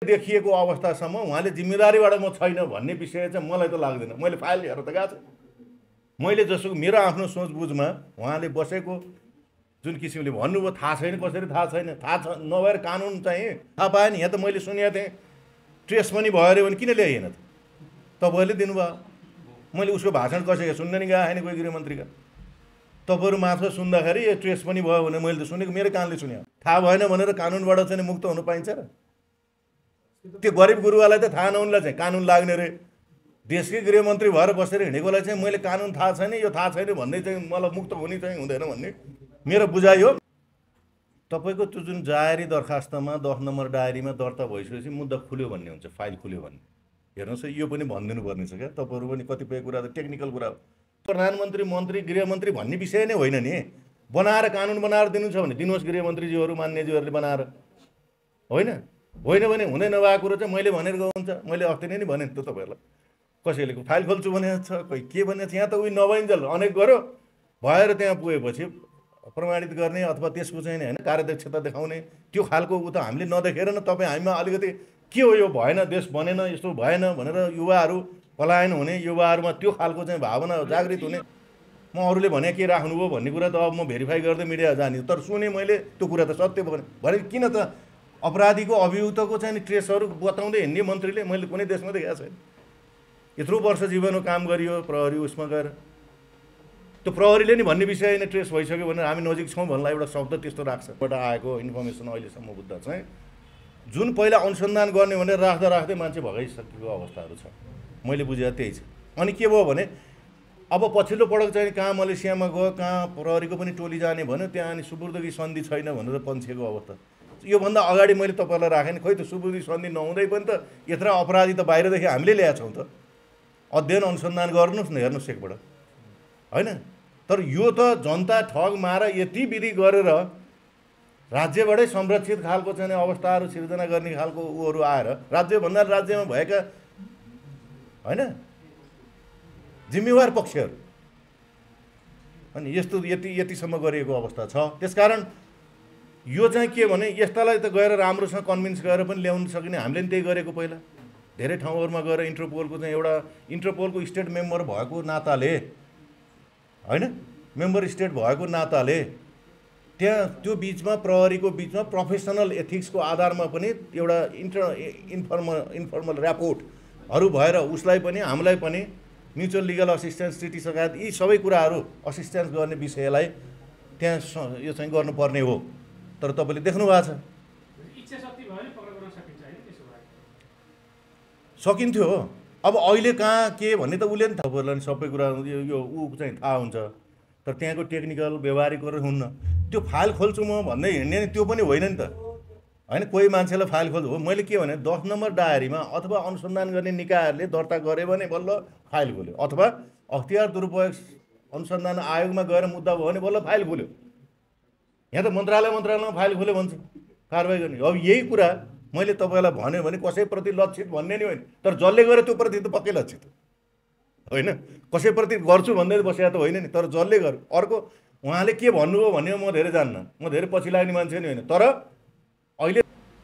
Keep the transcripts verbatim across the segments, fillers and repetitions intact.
देखिएको अवस्थासम्म उहाँले जिम्मेदारीबाट म छैन भन्ने विषय चाहिँ मलाई त लाग्दैन। मैले फाइल हेरेर त गएको छु। मैले जसो मेरो आफ्नो सोचबुझमा उहाँले बसेको जुन किसिमले भन्नुभयो थाहा छैन, कसरी थाहा छैन, थाहा छ नभएर कानुन चाहिँ थाहा पाएन। यहाँ त मैले सुनेको थिएँ ट्रेस पनि भयो अरे भने किन ल्याइएन त? तपाईँहरूले दिनुभयो। मैले उसको भाषण कसैको सुन्न नि गएको छैन कोही गृहमन्त्रीका। तपाईँहरू मात्र सुन्दाखेरि यो ट्रेस पनि भयो भने मैले त सुनेको, मेरो कानले सुने। थाहा भएन भनेर कानुनबाट चाहिँ मुक्त हुनु पाइन्छ र? त्यो गरिब गुरुवालाई त थाहा नहुनुलाई चाहिँ कानुन लाग्ने रे। देशकै गृहमन्त्री भएर बसेर हिँडेकोलाई चाहिँ मैले कानुन थाहा छैन, यो थाहा छैन भन्ने चाहिँ मलाई मुक्त हुने चाहिँ हुँदैन भन्ने मेरो बुझाइ हो। तपाईँको त्यो जुन जाहेरी दरखास्तमा दस नम्बर डायरीमा दर्ता भइसकेपछि मुद्दा खुल्यो भन्ने हुन्छ, फाइल खुल्यो भन्ने। हेर्नुहोस् है, यो पनि भनिदिनु पर्ने छ क्या। तपाईँहरू पनि कतिपय कुरा त टेक्निकल कुरा हो। प्रधानमन्त्री, मन्त्री, गृहमन्त्री भन्ने विषय नै होइन नि। बनाएर कानुन बनाएर दिनु छ भने दिनुहोस् गृहमन्त्रीज्यूहरू, मान्यज्यूहरूले बनाएर। होइन होइन भने हुँदै नभएको कुरो चाहिँ मैले भनेर हुन्छ। मैले अस्ति नै नि भने त तपाईँहरूलाई, कसैले फाइल खोल्छु भनेको छ, कोही के भनेको छ। यहाँ त उयो नभइन्जेल अनेक गऱ्यो, भएर त्यहाँ पुगेपछि प्रमाणित गर्ने अथवा त्यसको चाहिँ होइन कार्यदक्षता देखाउने त्यो खालको उ त हामीले नदेखेर न तपाईँ हामीमा अलिकति के हो यो भएन, देश बनेन, यस्तो भएन भनेर युवाहरू पलायन हुने, युवाहरूमा त्यो खालको चाहिँ भावना जागृत हुने। म अरूले भने के राख्नुभयो भन्ने कुरा त अब म भेरिफाई गर्दै मिडिया जाने, तर सुने मैले त्यो कुरा त सत्य भने भने किन त अपराधीको अभियुक्तको चाहिँ ट्रेसहरू बताउँदै हिँड्ने मन्त्रीले मैले कुनै देशमा देखाएको छैन। यत्रो वर्ष जीवनको काम गरियो प्रहरी उसमा गएर, त्यो प्रहरीले नि भन्ने विषय नै ट्रेस भइसक्यो भनेर हामी नजिक छौँ भन्ला एउटा शब्द त्यस्तो राख्छ। बाट आएको इन्फर्मेसन अहिलेसम्म बुझ्दा चाहिँ जुन पहिला अनुसन्धान गर्ने भनेर राख्दा राख्दै मान्छे भगाइसकेको अवस्थाहरू छ, मैले बुझेको त्यही छ। अनि के भयो भने अब पछिल्लो पटक चाहिँ कहाँ मलेसियामा गयो, कहाँ प्रहरीको पनि टोली जाने भन्यो, त्यहाँ अनि सुपुर्दगी सन्धि छैन भनेर पन्छेको अवस्था। योभन्दा अगाडि मैले तपाईँलाई राखेँ नि, खोइ त सुपुर्दगी सन्धि नहुँदै पनि त यत्र अपराधी त बाहिरदेखि हामीले ल्याएको छौँ त। अध्ययन अनुसन्धान गर्नुहोस् न, हेर्नुहोस् एकपल्ट होइन। तर यो त जनता ठग मार यति विधि गरेर राज्यबाटै संरक्षित खालको चाहिँ अवस्थाहरू सिर्जना गर्ने खालको उहरू आएर राज्यभन्दा राज्यमा भएका होइन जिम्मेवार पक्षहरू अनि यस्तो यति यतिसम्म गरिएको अवस्था छ। त्यसकारण यो चाहिँ के भने यस्तालाई त गएर राम्रोसँग कन्भिन्स गरेर पनि ल्याउन सकिने। हामीले पनि त्यही गरेको पहिला धेरै ठाउँहरूमा गएर इन्टरपोलको चाहिँ एउटा इन्टरपोलको स्टेट मेम्बर भएको नाताले होइन, मेम्बर स्टेट भएको नाताले त्यहाँ त्यो बिचमा प्रहरीको बिचमा प्रोफेसनल एथिक्सको आधारमा पनि एउटा इन्टर इन्फर्मल इन्फर्मल ऱ्यापोर्टहरू भएर उसलाई पनि हामीलाई पनि म्युचुअल लिगल असिस्टेन्स ट्रिटी लगायत यी सबै कुराहरू असिस्टेन्स गर्ने विषयलाई त्यहाँ यो चाहिँ गर्नुपर्ने हो। तर तपाईँले देख्नु भएको छ सकिन्थ्यो। अब अहिले कहाँ के भन्ने त उसले नि तपाईँहरूलाई सबै कुरा यो ऊ चाहिँ थाहा हुन्छ, तर त्यहाँको टेक्निकल व्यवहारिकहरू हुन्न। त्यो फाइल खोल्छु म भन्दै हिँड्ने नि त्यो पनि होइन नि त होइन। कोही मान्छेलाई फाइल खोल्छु हो, मैले के भने दस नम्बर डायरीमा अथवा अनुसन्धान गर्ने निकायहरूले दर्ता गरे भने बल्ल फाइल खोल्यो, अथवा अख्तियार दुरुपयोग अनुसन्धान आयोगमा गएर मुद्दा भयो भने बल्ल फाइल खोल्यो। यहाँ त मन्त्रालय मन्त्रालयमा फाइल खोल्यो भन्छ कारवाही गर्ने। अब यही कुरा मैले तपाईँलाई भन्यो भने कसैप्रति लक्षित भन्ने नि होइन, तर जसले गरे त्यो प्रति त पक्कै लक्षित होइन। कसैप्रति गर्छु भन्दै बसेको त होइन नि, तर जसले गर्यो। अर्को उहाँले के भन्नुभयो भन्ने म धेरै जान्न, म धेरै पछि लाग्ने मान्छे नि होइन, तर अहिले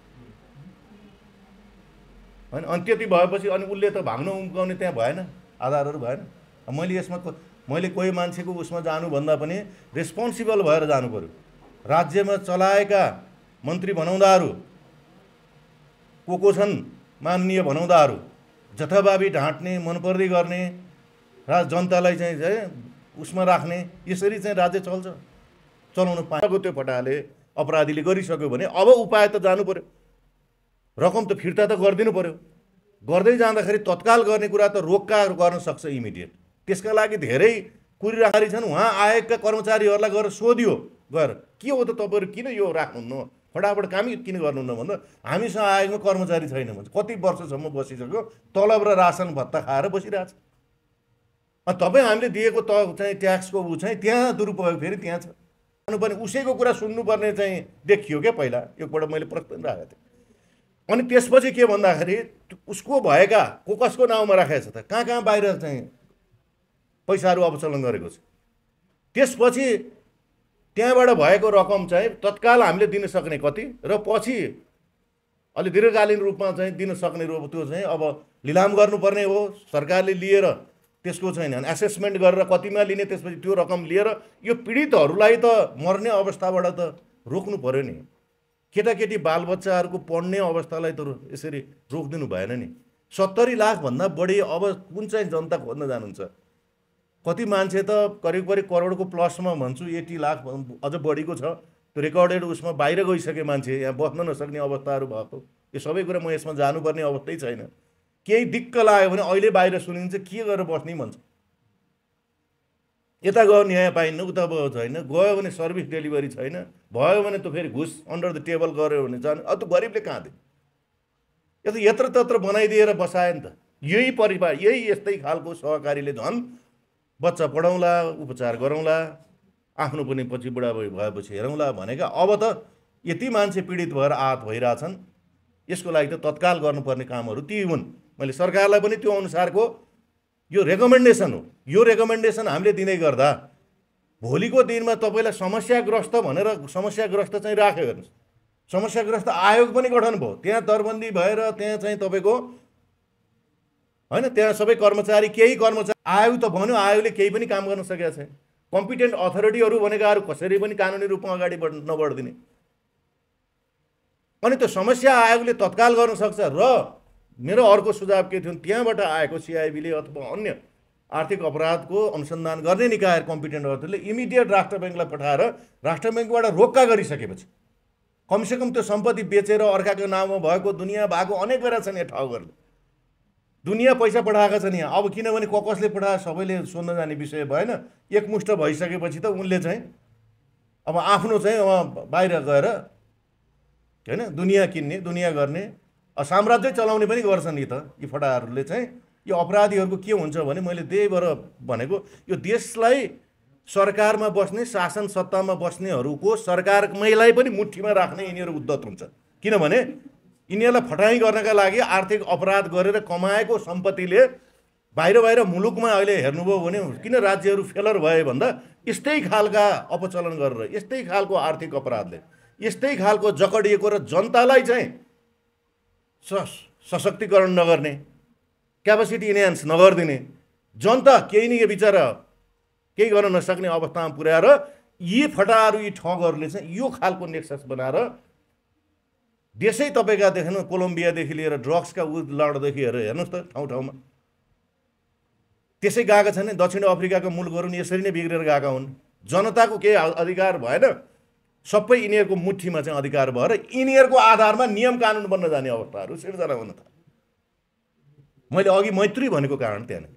होइन अनि त्यति भएपछि अनि उसले त भाग्न उम्काउने त्यहाँ भएन, आधारहरू भएन। मैले यसमा मैले कोही मान्छेको उसमा जानुभन्दा पनि रेस्पोन्सिबल भएर जानु पर्यो। राज्यमा चलाएका मन्त्री बनाउँदाहरू को को छन्, माननीय बनाउँदाहरू जथाभावी ढाँट्ने, मनपर्दी गर्ने र जनतालाई चाहिँ चाहिँ उसमा राख्ने, यसरी चाहिँ राज्य चल्छ। चलाउन पाएको त्यो फटाले अपराधीले गरिसक्यो भने अब उपाय त जानु पर्यो, रकम त फिर्ता त गरिदिनु पर्यो। गर्दै जाँदाखेरि तत्काल गर्ने कुरा त रोक्का गर्न सक्छ इमिडिएट। त्यसका लागि धेरै कुरिराखेका छन्। उहाँ आयोगका कर्मचारीहरूलाई गएर सोधियो गएर के हो त तपाईँहरू किन यो राख्नुहुन्न, फटाफट कामै किन गर्नुहुन्न भन्दा हामीसँग आयोगमा कर्मचारी छैन भन्छ। कति वर्षसम्म बसिसक्यो, तलब र रासन भत्ता खाएर बसिरहेछ। तपाईँ हामीले दिएको त चाहिँ ट्याक्सको ऊ चाहिँ त्यहाँ दुरुपयोग फेरि त्यहाँ छ पनि उसैको कुरा सुन्नुपर्ने चाहिँ देखियो क्या पहिला। एकपल्ट मैले प्रश्न राखेको थिएँ। अनि त्यसपछि के भन्दाखेरि उसको भएका को कसको नाउँमा राखेको छ त, कहाँ कहाँ बाहिर चाहिँ पैसाहरू अपचलन गरेको छ। त्यसपछि त्यहाँबाट भएको रकम चाहिँ तत्काल हामीले दिन सक्ने कति र पछि अलि दीर्घकालीन रूपमा चाहिँ दिन सक्ने रूप त्यो चाहिँ अब लिलाम गर्नुपर्ने हो सरकारले लिएर त्यसको चाहिँ एसेसमेन्ट गरेर कतिमा लिने त्यसपछि त्यो रकम लिएर यो पीडितहरूलाई त मर्ने अवस्थाबाट त रोक्नु पर्यो नि केटाकेटी बालबच्चाहरूको पढ्ने अवस्थालाई त यसरी रोकिदिनु भएन नि सत्तरी लाखभन्दा बढी अब कुन चाहिँ जनता खोज्न जानुहुन्छ कति मान्छे त करिब करिब करोडको प्लसमा भन्छु एट्टी लाख अझ बढीको छ त्यो रेकर्डेड उसमा बाहिर गइसके मान्छे यहाँ बस्न नसक्ने अवस्थाहरू भएको यो सबै कुरा म यसमा जानुपर्ने अवस्थै छैन केही दिक्क लाग्यो भने अहिले बाहिर सुनिन्छ के गरेर बस्ने भन्छ यता गयो न्याय पाइन्न उता गयो छैन गयो भने सर्भिस डेलिभरी छैन भयो भने त फेरि घुस अन्डर द टेबल गऱ्यो भने जाने अब त गरिबले कहाँ दियो यो त यत्र तत्र बनाइदिएर बसायो नि त यही परिवार यही यस्तै खालको सहकारीले झन् बच्चा पढाउँला उपचार गरौँला आफ्नो पनि पछि बुढा भएपछि हेरौँला भनेका अब त यति मान्छे पीडित भएर आहत भइरहेछन् यसको लागि त तत्काल गर्नुपर्ने कामहरू ती हुन् मैले सरकारलाई पनि त्यो अनुसारको यो रेकमेन्डेसन हो यो रेकमेन्डेसन हामीले दिँदै गर्दा भोलिको दिनमा तपाईँलाई समस्याग्रस्त भनेर समस्याग्रस्त चाहिँ राख्यो हेर्नुहोस् समस्याग्रस्त आयोग पनि गठन भयो त्यहाँ दरबन्दी भएर त्यहाँ चाहिँ तपाईँको होइन त्यहाँ सबै कर्मचारी केही कर्मचारी आयोग त भन्यो आयोगले केही पनि काम गर्न सकेको छैन कम्पिटेन्ट अथोरिटीहरू भनेकाहरू कसरी पनि कानुनी रूपमा अगाडि बढ नबढ्दिने अनि त्यो समस्या आयोगले तत्काल गर्न सक्छ र मेरो अर्को सुझाव के थियो त्यहाँबाट आएको सिआइबीले अथवा अन्य आर्थिक अपराधको अनुसन्धान गर्ने निकाय कम्पिटेन्ट अथोरिटीले इमिडिएट राष्ट्र ब्याङ्कलाई पठाएर राष्ट्र ब्याङ्कबाट रोक्का गरिसकेपछि कमसेकम त्यो सम्पत्ति बेचेर अर्काको नाममा भएको दुनियाँ भएको अनेक बेला छन् यहाँ ठाउँहरूले दुनियाँ पैसा पठाएका छन् यहाँ अब किनभने कसले पठाए सबैले सोध्न जाने विषय भएन एकमुष्ट भइसकेपछि त उनले चाहिँ अब आफ्नो चाहिँ अब बाहिर गएर होइन दुनियाँ किन्ने दुनियाँ गर्ने साम्राज्य चलाउने पनि गर्छन् यी त यी फटाहरूले चाहिँ यो अपराधीहरूको के हुन्छ भने मैले त्यही भएर भनेको यो देशलाई सरकारमा बस्ने शासन सत्तामा बस्नेहरूको सरकारमैलाई पनि मुठीमा राख्ने यिनीहरू उद्धत हुन्छ किनभने यिनीहरूलाई फटाइ गर्नका लागि आर्थिक अपराध गरेर कमाएको सम्पत्तिले बाहिर बाहिर मुलुकमा अहिले हेर्नुभयो भने किन राज्यहरू फेलर भए भन्दा यस्तै खालका अपचलन गरेर यस्तै खालको आर्थिक अपराधले यस्तै खालको जकडिएको र जनतालाई चाहिँ सशक्तिकरण नगर्ने क्यापासिटी इन्हान्स नगरिदिने जनता केही न बिचरा केही गर्न नसक्ने अवस्थामा पुर्याएर यी फटाहरू यी ठगहरूले चाहिँ यो खालको नेक्सस बनाएर देशै तपाईँका देख्नु कोलम्बियादेखि लिएर ड्रग्सका उ लडदेखि हेरेर हेर्नुहोस् त ठाउँ ठाउँमा त्यसै गएका छन् दक्षिण अफ्रिकाका मुलुकहरू नि यसरी नै बिग्रेर गएका हुन् जनताको केही अधिकार भएन सबै यिनीहरूको मुठीमा चाहिँ अधिकार भएर यिनीहरूको आधारमा नियम कानुन बन्न जाने अवस्थाहरू सिर्जना हुन थाल्यो मैले अघि मैत्री भनेको कारण त्यहाँनिर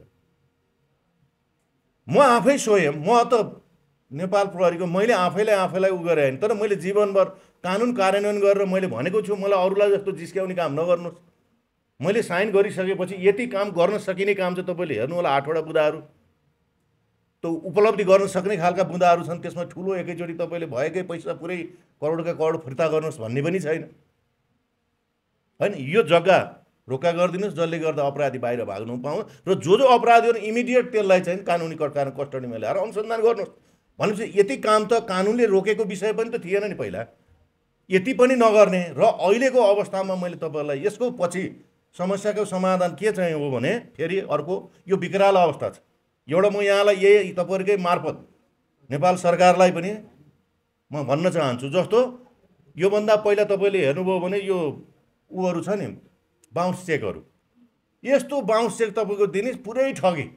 म आफै स्वयं म त नेपाल प्रहरीको मैले आफैलाई आफैलाई उ गरेँ तर मैले जीवनभर कानुन कार्यान्वयन गरेर मैले भनेको छु मलाई अरूलाई जस्तो जिस्क्याउने काम नगर्नुहोस् मैले साइन गरिसकेपछि यति काम गर्न सकिने काम चाहिँ तपाईँले हेर्नु होला आठवटा बुँदाहरू त उपलब्धि गर्न सक्ने खालका बुँदाहरू छन् त्यसमा ठुलो एकैचोटि तपाईँले भएकै पैसा पुरै करोडका करोड फिर्ता गर्नुहोस् भन्ने पनि छैन होइन यो जग्गा रोका गरिदिनुहोस् जसले गर्दा अपराधी बाहिर भाग्नु पाउँ र जो जो अपराधीहरू इमिडिएट त्यसलाई चाहिँ कानुनी कटकार कस्टडीमा ल्याएर अनुसन्धान गर्नुहोस् भनेपछि यति काम त कानुनले रोकेको विषय पनि त थिएन नि पहिला यति पनि नगर्ने र अहिलेको अवस्थामा मैले तपाईँलाई यसको पछि समस्याको समाधान के चाहिँ हो भने फेरि अर्को यो विकराल अवस्था छ एउटा म यहाँलाई यही तपाईँहरूकै मार्फत नेपाल सरकारलाई पनि म भन्न चाहन्छु जस्तो योभन्दा पहिला तपाईँले हेर्नुभयो भने यो उहरू छ नि बााउन्स चेकहरू यस्तो बााउन्स चेक तपाईँको दिने पुरै ठगी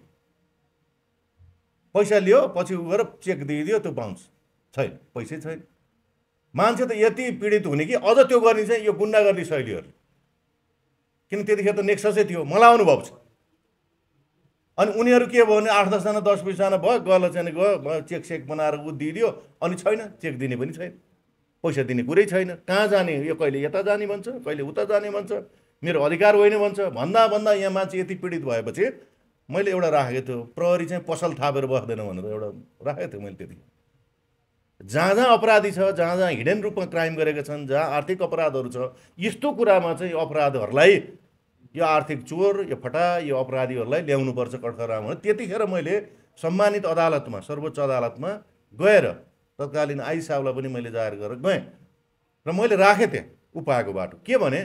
पैसा लियो पछि उ गरेर चेक दिइदियो त्यो बााउन्स छैन पैसै छैन मान्छे त यति पीडित हुने कि अझ त्यो गर्ने चाहिँ यो गुन्डागर्दी शैलीहरू किन त्यतिखेर त नेक्ससै थियो मलाई अनुभव छ अनि उनीहरू के भयो भने आठ दसजना दस बिसजना भयो गल चाहिँ गयो चेक सेक बनाएर उ दिइदियो अनि छैन चेक दिने पनि छैन पैसा दिने कुरै छैन कहाँ जाने यो कहिले यता जाने भन्छ कहिले उता जाने भन्छ मेरो अधिकार होइन भन्छ भन्दा भन्दा यहाँ मान्छे यति पीडित भएपछि मैले एउटा राखेको थियो प्रहरी चाहिँ पसल थापेर बस्दैन भनेर एउटा राखेको थिएँ मैले त्यति जहाँ जहाँ अपराधी छ जहाँ जहाँ हिडन रूपमा क्राइम गरेका छन् जहाँ आर्थिक अपराधहरू छ यस्तो कुरामा चाहिँ अपराधहरूलाई यो आर्थिक चोर यो फटा यो अपराधीहरूलाई ल्याउनुपर्छ कठघरामा भने त्यतिखेर मैले सम्मानित अदालतमा सर्वोच्च अदालतमा गएर तत्कालीन आइजी साहबलाई पनि मैले जाहेर गरेर गएँ र मैले राखेँ थिएँ उपायको बाटो के भने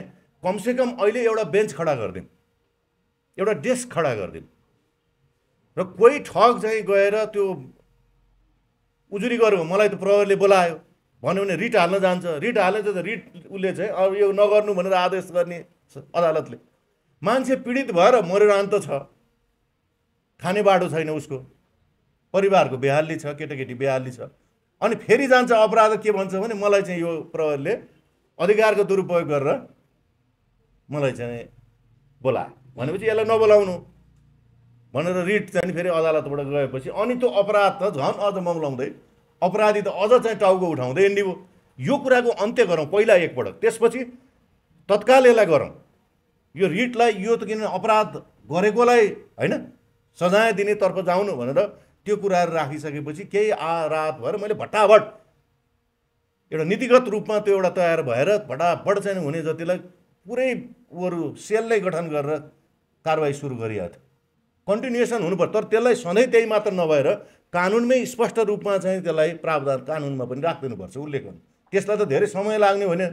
कमसेकम अहिले एउटा बेन्च खडा गरिदिउँ, एउटा डेस्क खडा गरिदिउँ र कोही ठग चाहिँ गएर त्यो उजुरी गर्यो, मलाई त प्रहरीले बोलायो भन्यो भने रिट हाल्न जान्छ, रिट हालेछ त रिट उसले चाहिँ अब यो नगर्नु भनेर आदेश गर्ने अदालतले। मान्छे पीडित भएर मरेर अन्त छ, खाने बाटो छैन, उसको परिवारको बेहाली छ, केटाकेटी बेहाली छ, अनि फेरि जान्छ अपराध के भन्छ भने मलाई चाहिँ यो प्रहरीले अधिकारको दुरुपयोग गरेर मलाई चाहिँ बोला भनेपछि यसलाई नबोलाउनु भनेर रिट चाहिँ फेरि अदालतबाट गएपछि अनि त्यो अपराध त झन् अझ मौलाउँदै अपराधी त अझ चाहिँ टाउको उठाउँदै हिँड्ने भयो। यो कुराको अन्त्य गरौँ पहिला एकपटक, त्यसपछि तत्काल यसलाई गरौँ। यो रिटलाई यो त किन अपराध गरेकोलाई होइन सजाय दिनेतर्फ जाउनु भनेर त्यो कुराहरू राखिसकेपछि केही आ रात भएर मैले भट्टाभट एउटा नीतिगत रूपमा त्यो एउटा तयार भएर भटाभट चाहिँ हुने जतिलाई पुरै अरू सेललाई गठन गरेर कारबाही सुरु गरिएको थियो। कन्टिन्युएसन हुनुपर्छ, तर त्यसलाई सधैँ त्यही मात्र नभएर कानुनमै स्पष्ट रूपमा चाहिँ त्यसलाई प्रावधान कानुनमा पनि राखिदिनुपर्छ उल्लेख गर्नु। त्यसलाई त धेरै समय लाग्ने होइन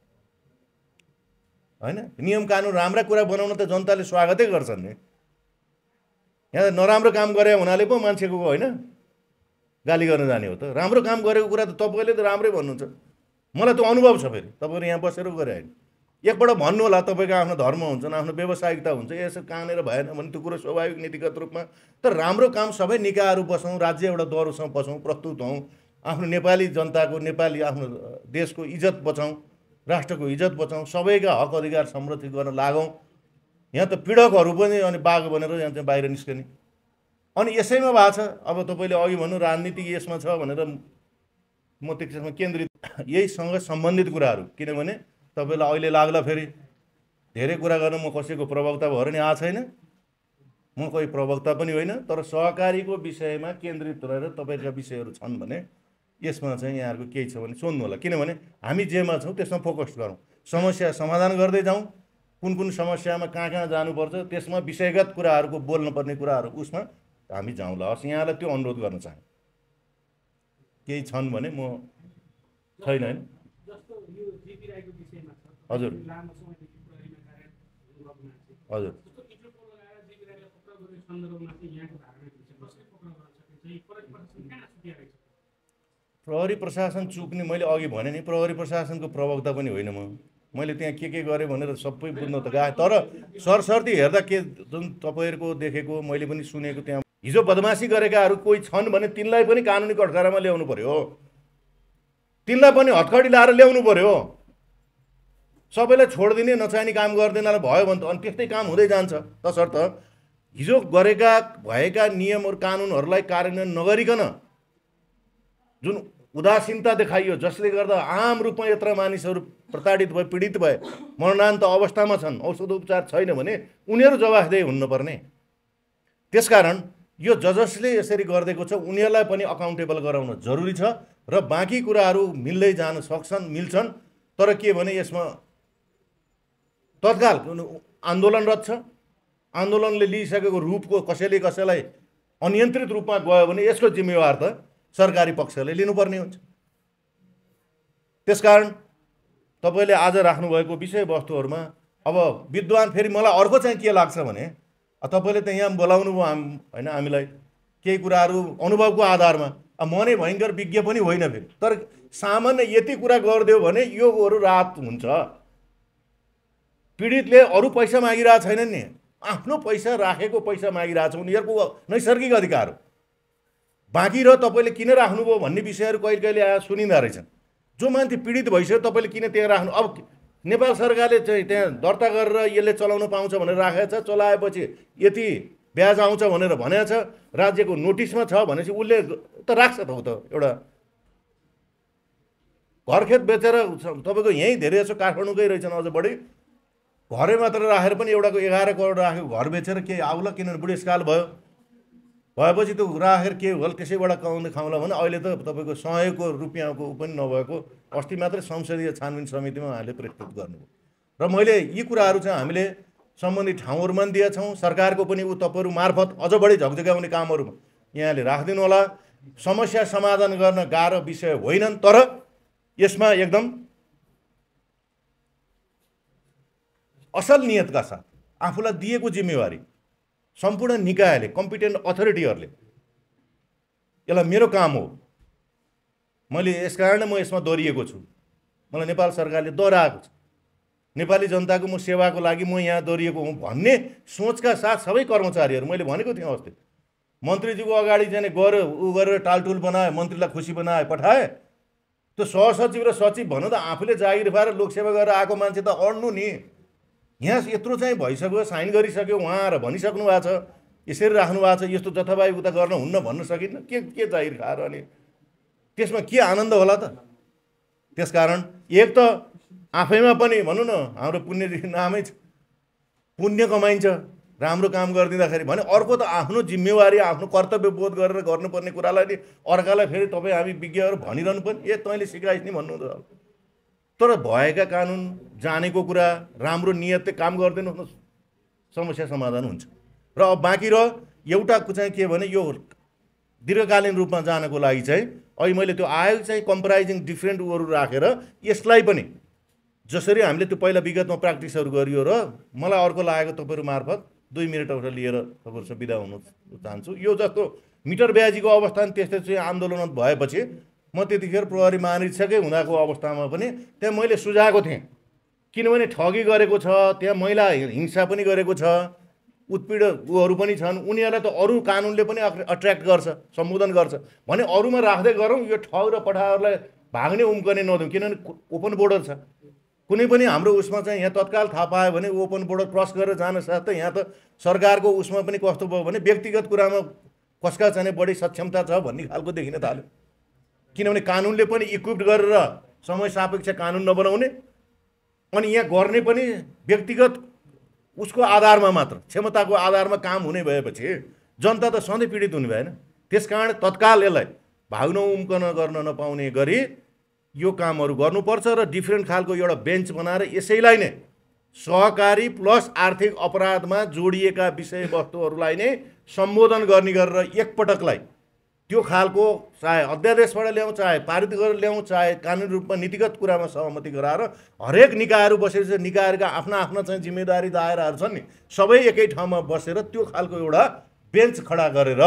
होइन, नियम कानुन राम्रा कुरा बनाउन त जनताले स्वागतै गर्छन् नि। यहाँ नराम्रो काम गरे हुनाले पो मान्छेको होइन गाली गर्न जाने हो त, राम्रो काम गरेको कुरा त तपाईँले त राम्रै भन्नुहुन्छ। मलाई त्यो अनुभव छ, फेरि तपाईँहरू यहाँ बसेर गरे होइन, एकपल्ट भन्नु होला तपाईँको आफ्नो धर्म हुन्छ, आफ्नो व्यावसायिकता हुन्छ, यसो कहाँनिर भएन भने त्यो कुरो स्वाभाविक नीतिगत रूपमा। तर राम्रो काम सबै निकायहरू बसौँ, राज्य एउटा दह्रोसँग बसौँ, प्रस्तुत हौँ, आफ्नो नेपाली जनताको नेपाली आफ्नो देशको इज्जत बचाउँ, राष्ट्रको इज्जत बचाउँ, सबैका हक अधिकार संरक्षित गर्न लागौँ। यहाँ त पीडकहरू पनि अनि बाघ बनेर यहाँ चाहिँ बाहिर निस्कने अनि यसैमा भएको छ। अब तपाईँले अघि भन्नु राजनीति यसमा छ भनेर म त्यसमा केन्द्रित यहीसँग सम्बन्धित कुराहरू, किनभने तपाईँलाई अहिले लाग्ला फेरि धेरै कुरा गर्न म कसैको प्रवक्ता भएर नि आएको छैन, म कोही प्रवक्ता पनि होइन, तर सहकारीको विषयमा केन्द्रित रहेर तपाईँका विषयहरू छन् भने यसमा चाहिँ यहाँहरूको केही छ भने सोध्नु होला, किनभने हामी जेमा छौँ त्यसमा फोकस गरौँ, समस्या समाधान गर्दै जाउँ, कुन कुन समस्यामा कहाँ कहाँ जानुपर्छ त्यसमा विषयगत कुराहरूको बोल्नुपर्ने कुराहरू उसमा हामी जाउँला। हस्, यहाँलाई त्यो अनुरोध गर्न चाहेँ। केही छन् भने म छैन होइन। हजुर हजुर प्रहरी प्रशासन चुक्ने मैले अघि भने नि, प्रहरी प्रशासनको प्रवक्ता पनि होइन म, मैले त्यहाँ के के गरेँ भनेर सबै बुझ्न त गएँ, तर सरसर्ती हेर्दा के जुन तपाईँहरूको देखेको मैले पनि सुनेको त्यहाँ हिजो बदमासी गरेकाहरू कोही छन् भने तिनलाई पनि कानुनी कठघरामा ल्याउनु पर्यो, तिनलाई पनि हतखडी लाएर ल्याउनु पर्यो। सबैलाई छोडिदिने नचाहिने काम गर्दैनलाई भयो भने त अनि त्यस्तै काम हुँदै जान्छ। तसर्थ हिजो गरेका भएका नियमहरू कानुनहरूलाई कार्यान्वयन नगरिकन जुन उदासीनता देखाइयो, जसले गर्दा आम रूपमा यत्र मानिसहरू प्रताडित भए, पीडित भए, मरणान्त अवस्थामा छन्, औषध उपचार छैन भने उनीहरू जवाफदेही हुनुपर्ने। त्यसकारण यो ज जसले यसरी गरिदिएको छ उनीहरूलाई पनि अकाउन्टेबल गराउन जरुरी छ र बाँकी कुराहरू मिल्दै जान सक्छन्, मिल्छन्, तर के भने यसमा तत्काल आन्दोलनरत छ, आन्दोलनले लिइसकेको रूपको कसैले कसैलाई अनियन्त्रित रूपमा गयो भने यसको जिम्मेवार त सरकारी पक्षले लिनुपर्ने हुन्छ। त्यसकारण तपाईँले आज राख्नुभएको विषयवस्तुहरूमा अब विद्वान फेरि मलाई अर्को चाहिँ के लाग्छ भने तपाईँले त यहाँ बोलाउनु भयो हाम होइन हामीलाई केही कुराहरू अनुभवको आधारमा, अब म नै भयङ्कर विज्ञ पनि होइन फेरि, तर सामान्य यति कुरा गरिदियो भने योहरू राहत हुन्छ। पीडितले अरू पैसा मागिरहेको छैनन् नि, आफ्नो पैसा राखेको पैसा मागिरहेको छ, उनीहरूको नैसर्गिक अधिकार हो। बाँकी र तपाईँले किन राख्नुभयो भन्ने विषयहरू कहिले कहिले आएर सुनिँदो रहेछन्। जो मान्छे पीडित भइसक्यो तपाईँले किन त्यहाँ राख्नु, अब नेपाल सरकारले चाहिँ त्यहाँ दर्ता गरेर यसले चलाउन पाउँछ भनेर राखेको छ, चलाएपछि यति ब्याज आउँछ भनेर भनेको छ, राज्यको नोटिसमा छ भनेपछि उसले त राख्छ त, हो त एउटा घरखेत बेचेर तपाईँको यहीँ धेरै जसो काठमाडौँकै रहेछन्, अझ बढी घरै मात्र राखेर पनि एउटाको एघार करोड राखेको घर बेचेर के आउला, किनभने बुढेसकाल भयो, भएपछि त्यो राखेर के होला त्यसैबाट कमाउँदै खाउँला भने अहिले त तपाईँको सयको रुपियाँको पनि नभएको अस्ति मात्रै संसदीय छानबिन समितिमा उहाँले प्रस्तुत गर्नुभयो। र मैले यी कुराहरू चाहिँ हामीले सम्बन्धित ठाउँहरूमा पनि दिएछौँ, सरकारको पनि ऊ तपाईँहरू मार्फत अझ बढी झकझकाउने कामहरूमा यहाँले राखिदिनु होला। समस्या समाधान गर्न गाह्रो विषय होइनन्, तर यसमा एकदम असल नियतका साथ आफूलाई दिएको जिम्मेवारी सम्पूर्ण निकायले कम्पिटेन्ट अथोरिटीहरूले यसलाई मेरो काम हो, मैले यसकारण म यसमा दरिएको छु, मलाई नेपाल सरकारले दोहोऱ्याएको छ, नेपाली जनताको म सेवाको लागि म यहाँ दरिएको हुँ भन्ने सोचका साथ सबै कर्मचारीहरू, मैले भनेको थिएँ अस्ति मन्त्रीजीको अगाडि चाहिँ गऱ्यो ऊ गरेर टालटुल बनाए, मन्त्रीलाई खुसी बनाए पठाए। त्यो सहसचिव र सचिव भन्नु त आफूले जागिर पाएर लोकसेवा गरेर आएको मान्छे त अड्नु नि। यहाँ यत्रो चाहिँ भइसक्यो, साइन गरिसक्यो उहाँ आएर भनिसक्नु भएको छ, यसरी राख्नु भएको छ, यस्तो जथाभावी उता गर्न हुन्न भन्न सकिन्न। के के जागिर खाएर अनि त्यसमा के आनन्द होला त? त्यसकारण एक त आफैमा पनि भनौँ न हाम्रो पुण्य नामै छ, पुण्य कमाइन्छ राम्रो काम गरिदिँदाखेरि भने, अर्को त आफ्नो जिम्मेवारी आफ्नो कर्तव्य बोध गरेर गर्नुपर्ने कुरालाई नि अर्कालाई फेरि तपाईँ हामी विज्ञहरू भनिरहनु पनि ए तैँले सिकाइस् नि भन्नुहुन्छ। तर भएका कानुन जानेको कुरा राम्रो नियतले काम गरिदिनु समस्या समाधान हुन्छ। र अब बाँकी र एउटा चाहिँ के भने यो दीर्घकालीन रूपमा जानको लागि चाहिँ अहिले मैले त्यो आयोग चाहिँ कम्प्राइजिङ डिफ्रेन्ट उहरू राखेर यसलाई पनि जसरी हामीले त्यो पहिला विगतमा प्र्याक्टिसहरू गरियो र मलाई अर्को लागेको तपाईँहरू मार्फत दुई मिनटबाट लिएर तपाईँहरूसँग बिदा हुन चाहन्छु। यो जस्तो मिटर ब्याजीको अवस्था त्यस्तै चाहिँ आन्दोलन भएपछि म त्यतिखेर प्रहरी महानिरीक्षकै हुँदाको अवस्थामा पनि त्यहाँ मैले सुझाएको थिएँ, किनभने ठगी गरेको छ, त्यहाँ महिला हिंसा पनि गरेको छ, उत्पीडन उहरू पनि छन्, उनीहरूलाई त अरू कानुनले पनि अट्र्याक्ट गर्छ, सम्बोधन गर्छ भने अरूमा राख्दै गरौँ, यो ठग र पठाहरूलाई भाग्ने उम्कने नदिउँ। किनभने ओपन बोर्डर छ, कुनै पनि हाम्रो उसमा चाहिँ यहाँ तत्काल थाहा पायो भने ओपन बोर्डर क्रस गरेर जान साथै यहाँ त सरकारको उसमा पनि कस्तो भयो भने व्यक्तिगत कुरामा कसका चाहिँ बढी सक्षमता छ भन्ने खालको देखिन थाल्यो। किनभने कानुनले पनि इक्विप्ड गरेर समय सापेक्ष कानुन नबनाउने अनि यहाँ गर्ने पनि व्यक्तिगत उसको आधारमा मात्र, क्षमताको आधारमा काम हुने भएपछि जनता त सधैँ पीडित हुने भएन। त्यसकारण तत्काल यसलाई भाग्न उम्कन गर्न नपाउने गरी यो कामहरू गर्नुपर्छ र डिफ्रेन्ट खालको एउटा बेन्च बनाएर यसैलाई नै सहकारी प्लस आर्थिक अपराधमा जोडिएका विषयवस्तुहरूलाई नै सम्बोधन गर्ने गरेर एकपटकलाई त्यो खालको चाहे अध्यादेशबाट ल्याउँ, चाहे पारित गरेर ल्याउँ, चाहे कानुनी रूपमा नीतिगत कुरामा सहमति गराएर हरेक निकायहरू बसेर चाहिँ निकायहरूका आफ्ना आफ्ना चाहिँ जिम्मेदारी दायराहरू छन् नि सबै एकै ठाउँमा बसेर त्यो खालको एउटा बेन्च खडा गरेर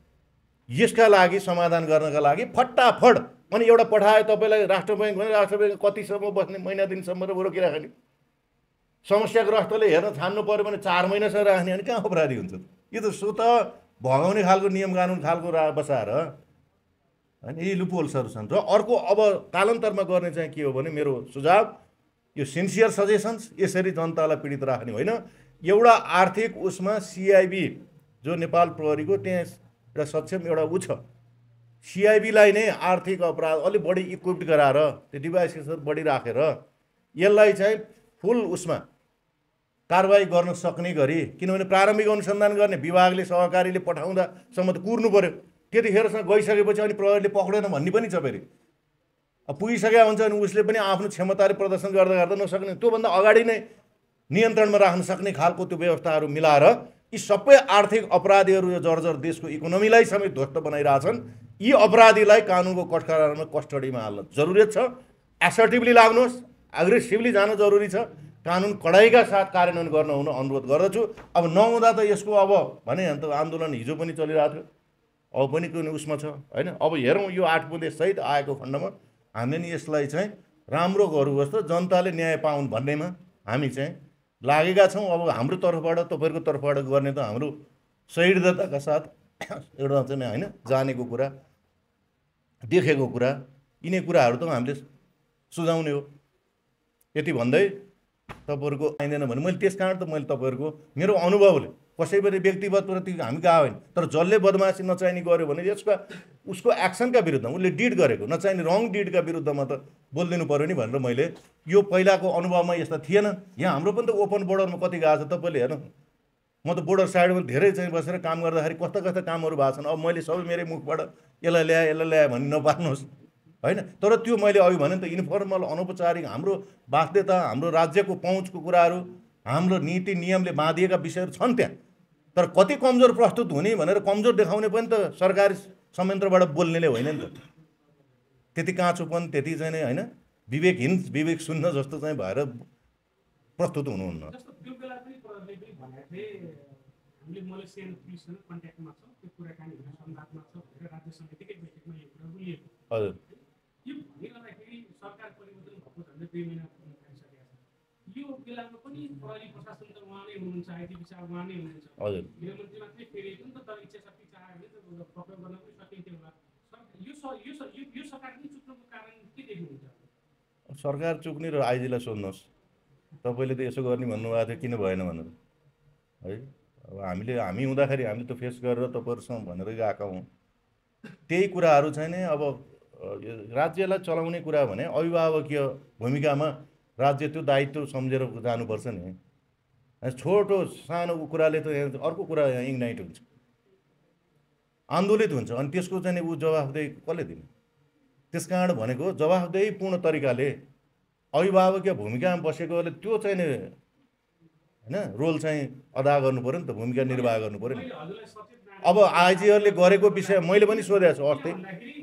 यसका लागि समाधान गर्नका लागि फटाफट अनि एउटा पठायो तपाईँलाई राष्ट्र ब्याङ्क भने राष्ट्र ब्याङ्क कतिसम्म बस्ने महिना दिनसम्म र रोकिराख्ने, समस्याग्रस्तले हेर्न छान्नु पऱ्यो भने चार महिनासम्म राख्ने अनि कहाँ अपराधी हुन्छ? यो त सो त भगाउने खालको नियम कानुन खालको रा बसाएर होइन यी लुपहोल्सहरू छन्। र अर्को अब कालान्तरमा गर्ने चाहिँ के हो भने मेरो सुझाव यो सिन्सियर सजेसन्स यसरी जनतालाई पीडित राख्ने होइन, एउटा आर्थिक उसमा सिआइबी जो नेपाल प्रहरीको त्यहाँ एउटा सक्षम एउटा ऊ छ, सिआइबीलाई नै आर्थिक अपराध अलिक बढी इक्विप्ड गराएर त्यो डिभाइसेसहरू बढी राखेर यसलाई चाहिँ फुल उसमा कारवाही गर्न सक्ने गरी, किनभने प्रारम्भिक अनुसन्धान गर्ने विभागले सहकारीले पठाउँदासम्म त कुर्नु पऱ्यो, त्यतिखेरसँग गइसकेपछि अनि प्रहरीले पक्रेन भन्ने पनि छ फेरि। अब पुगिसकेका हुन्छ अनि उसले पनि आफ्नो क्षमताले प्रदर्शन गर्दा गर्दा नसक्ने, त्योभन्दा अगाडि नै नियन्त्रणमा राख्न सक्ने खालको त्यो व्यवस्थाहरू मिलाएर यी सबै आर्थिक अपराधीहरू यो जर्जर देशको इकोनोमीलाई समेत ध्वस्त बनाइरहेछन्, यी अपराधीलाई कानुनको कठघरामा कस्टडीमा हाल्न जरुरत छ। एसर्टिभली लाग्नुहोस्, एग्रेसिभली जान जरुरी छ, कानुन कडाइका साथ कार्यान्वयन गर्न हुन अनुरोध गर्दछु। अब नहुँदा त यसको अब भने अन्त आन्दोलन हिजो पनि चलिरहेको थियो, अब पनि कुनै उसमा छ होइन। अब हेरौँ यो आठ बुँदे सहित आएको खण्डमा हामीले नि यसलाई चाहिँ राम्रो गर्नुहोस् त जनताले न्याय पाउन् भन्नेमा हामी चाहिँ लागेका छौँ। अब हाम्रो तर्फबाट तपाईँहरूको तर्फबाट गर्ने त हाम्रो सहिष्णुताका साथ एउटा चाहिँ होइन जानेको कुरा देखेको कुरा यिनै कुराहरू त हामीले सुझाउने हो। यति भन्दै तपाईँहरूको आइँदैन भने मैले त्यस कारण त मैले तपाईँहरूको मेरो अनुभवले कसैबाट व्यक्तिगत प्रति हामी गएको होइन, तर जसले बदमासी नचाहिने गर्यो भने यसका उसको एक्सनका विरुद्धमा उसले डिड गरेको नचाहिने रङ डिडका विरुद्धमा त बोलिदिनु पऱ्यो नि भनेर मैले यो पहिलाको अनुभवमा यस्ता थिएन। यहाँ हाम्रो पनि त ओपन बोर्डरमा कति गएको छ तपाईँले हेर्नु, म त बोर्डर साइडमा धेरै चाहिँ बसेर काम गर्दाखेरि कस्ता कस्ता कामहरू भएको छन्। अब मैले सबै मेरै मुखबाट यसलाई ल्याएँ यसलाई ल्याएँ भन्ने नपार्नुहोस् होइन, तर त्यो मैले अघि भने त इन्फर्मल अनौपचारिक हाम्रो बाध्यता हाम्रो राज्यको पहुँचको कुराहरू हाम्रो नीति नियमले बाँधिएका विषयहरू छन् त्यहाँ, तर कति कमजोर प्रस्तुत हुने भनेर कमजोर देखाउने पनि त सरकारी संयन्त्रबाट बोल्नेले होइन नि त। त्यति काँचोपन त्यति चाहिँ होइन विवेकहीन विवेक शून्य जस्तो चाहिँ भएर प्रस्तुत हुनुहुन्न। जस्तो त्यो बेला पनि प्रहरीले पनि भनेको थिए हामीले मलेसियन पुलिससँग कन्ट्याक्टमा छ, त्यो कुराकानी हुने सम्भावना छ भनेर राज्य समितिकै बैठकमा यो कुरा बोलिएको। हजुर यो भनिरहँदाखेरि सरकार परिवर्तन भएको झन्डै दुई महिना पुगिसकेको छ। यो बेलामा पनि प्रहरी प्रशासन त उहाँ नै हुनुहुन्छ, आइटी विषय उहाँ नै हुनुहुन्छ। हजुर गृहमन्त्री मात्रै फेरिएको नि त, तर इच्छा शक्ति चाह्यो भने त पक्राउ गर्न पनि सकिन्थ्यो होला। यो यो यो सरकार पनि चुक्नुको कारण के देख्नुहुन्छ? सरकार चुक्ने र आइजीलाई सोध्नुहोस्, तपाईँले त यसो गर्ने भन्नुभएको थियो किन भएन भनेर है। अब हामीले हामी हुँदाखेरि हामीले त फेस गरेर तपाईँहरूसँग भनेर गएका हौँ। त्यही कुराहरू चाहिँ नि अब राज्यलाई चलाउने कुरा भने अभिभावकीय भूमिकामा राज्य त्यो दायित्व सम्झेर जानुपर्छ नि। छोटो सानो कुराले त अर्को कुरा इग्नाइट हुन्छ, आन्दोलित हुन्छ, अनि त्यसको चाहिँ ऊ जवाफदेही कसले दिने? त्यस कारण भनेको जवाफदेहीपूर्ण तरिकाले अभिभावकीय भूमिकामा बसेकोले त्यो चाहिँ नि होइन रोल चाहिँ अदा गर्नु पऱ्यो नि त, भूमिका निर्वाह गर्नु पऱ्यो नि। अब आइजीहरूले गरेको विषय मैले पनि सोधेको छु अस्ति।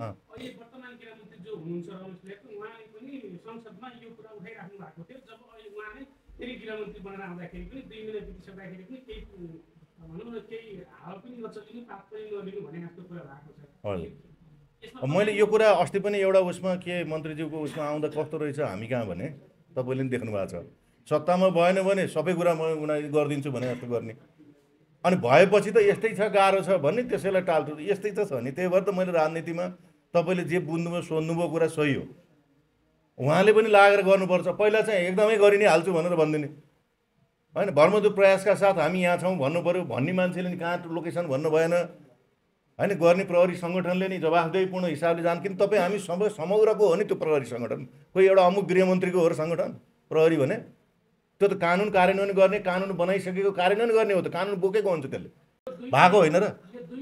मैले यो कुरा अस्ति पनि एउटा उसमा के मन्त्रीज्यूको उसमा आउँदा कस्तो रहेछ हामी कहाँ भने तपाईँले पनि देख्नु भएको छ। सत्तामा भएन भने सबै कुरा म उनीहरू गरिदिन्छु भने जस्तो गर्ने, अनि भएपछि त यस्तै छ गाह्रो छ भन्ने त्यसैलाई टाल्छु, यस्तै त छ नि। त्यही भएर त मैले राजनीतिमा तपाईँले जे बुझ्नुभयो सोध्नुभयो कुरा सही हो, उहाँले पनि लागेर गर्नुपर्छ। पहिला चाहिँ एकदमै गरि नै हाल्छु भनेर भनिदिने होइन, भरमजदुर प्रयासका साथ हामी यहाँ छौँ भन्नु पऱ्यो। भन्ने मान्छेले नि कहाँ लोकेसन भन्नु भएन होइन। गर्ने प्रहरी सङ्गठनले नि जवाफदेहीपूर्ण हिसाबले जान, किन तपाईँ हामी सबै समग्रको हो नि त्यो प्रहरी सङ्गठन। कोही एउटा अमुक गृहमन्त्रीको हो र सङ्गठन प्रहरी भने त्यो त कानुन कार्यान्वयन गर्ने, कानुन बनाइसकेको कार्यान्वयन गर्ने हो त, कानुन बोकेको हुन्छ त्यसले, भएको होइन र।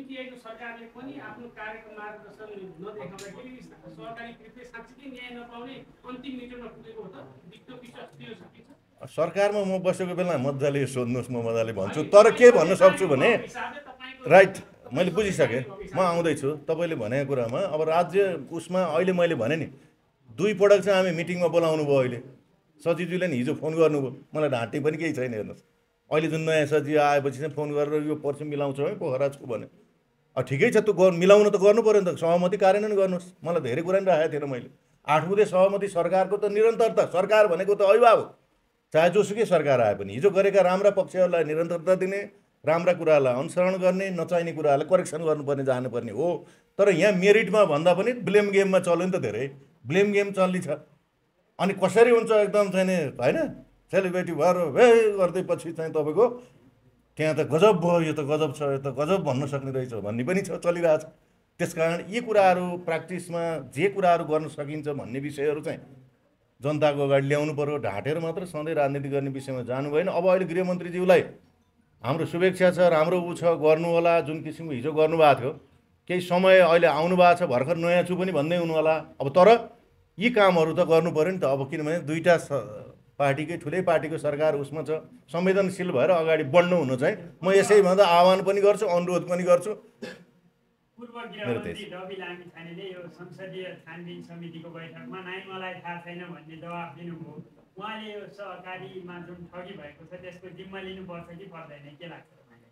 सरकारमा म बसेको बेला मजाले सोध्नुहोस्, म मजाले भन्छु। तर के भन्न सक्छु भने राइट मैले बुझिसकेँ, म आउँदैछु तपाईँले भनेको कुरामा। अब राज्य उसमा अहिले मैले भने नि दुई पटक चाहिँ हामी मिटिङमा बोलाउनु भयो। अहिले सचिवज्यूले नि हिजो फोन गर्नुभयो, मलाई ढाँट्ने पनि केही छैन। हेर्नुहोस् अहिले जुन नयाँ सचिव आएपछि चाहिँ फोन गरेर यो पर्सि मिलाउँछौँ है पोखराजको भने, अब ठिकै छ, त्यो गर् मिलाउन त गर्नु पऱ्यो नि त, सहमति कार्यान्वयन गर्नुहोस्। मलाई धेरै कुरा नि राखेको थिएन मैले। आठ बुधे सहमति सरकारको त निरन्तरता, सरकार भनेको त अभिभावक, चाहे जोसुकै सरकार आए पनि हिजो गरेका राम्रा पक्षहरूलाई निरन्तरता दिने, राम्रा कुरालाई अनुसरण गर्ने, नचाहिने कुराहरूलाई करेक्सन गर्नुपर्ने जानुपर्ने हो। तर यहाँ मेरिटमा भन्दा पनि ब्लेम गेममा चल्यो नि त, धेरै ब्लेम गेम चल्ली छ। अनि कसरी हुन्छ एकदम चाहिँ नि होइन सेलिब्रेटी भएर हे गर्दैपछि चाहिँ तपाईँको त्यहाँ त गजब भयो, यो त गजब छ, यो त गजब भन्न सक्ने रहेछ भन्ने पनि छ, चलिरहेछ। त्यस कारण यी कुराहरू प्र्याक्टिसमा जे कुराहरू गर्न सकिन्छ भन्ने विषयहरू चाहिँ जनताको अगाडि ल्याउनु पऱ्यो। ढाँटेर मात्र सधैँ राजनीति गर्ने विषयमा जानु भएन। अब अहिले गृहमन्त्रीज्यूलाई हाम्रो शुभेच्छा छ, राम्रो ऊ छ, गर्नु होला जुन किसिमको हिजो गर्नुभएको थियो। केही समय अहिले आउनु भएको छ, भर्खर नयाँ छु पनि भन्दै हुनु होला। अब तर यी कामहरू त गर्नु पऱ्यो नि त। अब किनभने दुईवटा पार्टीकै ठुलै पार्टीको सरकार उसमा छ, संवेदनशील भएर अगाडि बढ्नु हुनु चाहिँ म यसै भन्दा आह्वान पनि गर्छु, अनुरोध पनि गर्छु। पूर्व गृहमन्त्री रवि लामिछानेले यो संसदीय छानबिन समितिको बैठकमा नाइ मलाई थाहा छैन भन्ने जवाफ दिनुभयो। उहाँले यो सहकारीमा जुन ठगी भएको छ त्यसको जिम्मा लिनुपर्छ कि पर्दैन, के लाग्छ तपाईँलाई?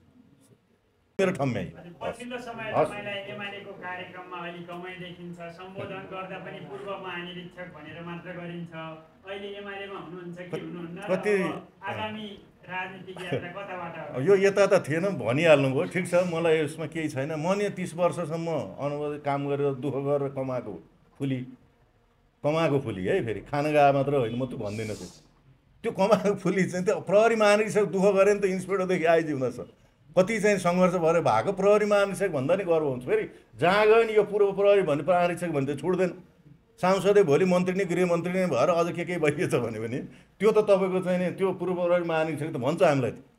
मेरो ठम्म्याइ पछिल्लो समय तपाईँलाई एमालेको कार्यक्रममा अलि कमै देखिन्छ, सम्बोधन गर्दा पनि पूर्व महानिरीक्षक भनेर मात्र गरिन्छ। अहिले एमालेमा हुनुहुन्छ कि हुनुहुन्न, कति आगामी राजनीतिक यात्रा कताबाट हो? यो यता त थिएन भनिहाल्नुभयो, ठिक छ, मलाई यसमा केही छैन। म नि तिस वर्षसम्म अनुभव काम गरेर दुःख गरेर कमाएको फुली कमाएको फुली है, फेरि खाना गए मात्र होइन, म त भन्दिनँ। त्यो कमाएको फुली चाहिँ त्यो प्रहरी महानिरीक्षक दुःख गरे नि त, इन्सपेक्टरदेखि आइजी हुँदैछ। कति चाहिँ सङ्घर्ष भएर भएको प्रहरी महानिरीक्षक भन्दा नि गर्व हुन्छ। फेरि जहाँ गयो नि यो पूर्व प्रहरी भन्ने महानिरीक्षक भने चाहिँ छुट्दैन। सांसदै भोलि मन्त्री नै गृहमन्त्री नै भएर अझ के के भइएछ भने पनि त्यो त तपाईँको चाहिँ नि त्यो पूर्व प्रहरी महानिरीक्षक त भन्छ हामीलाई।